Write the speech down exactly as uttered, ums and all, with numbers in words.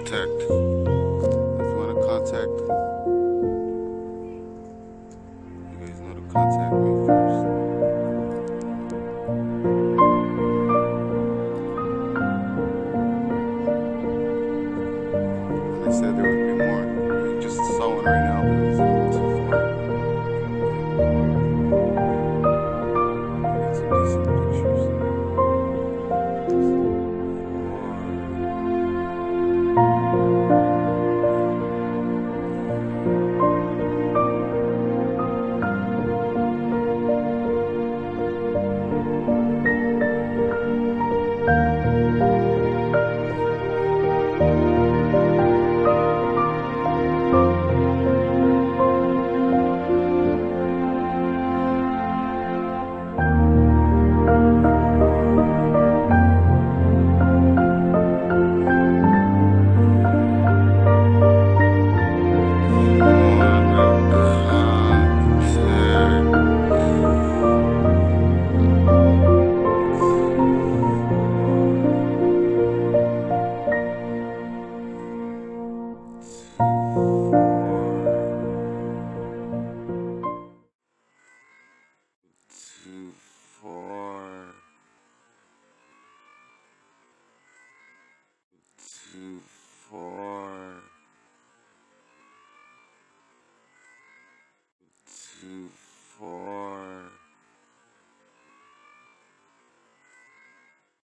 contact. If you want to contact, you guys know to contact me first. And I said there would be more.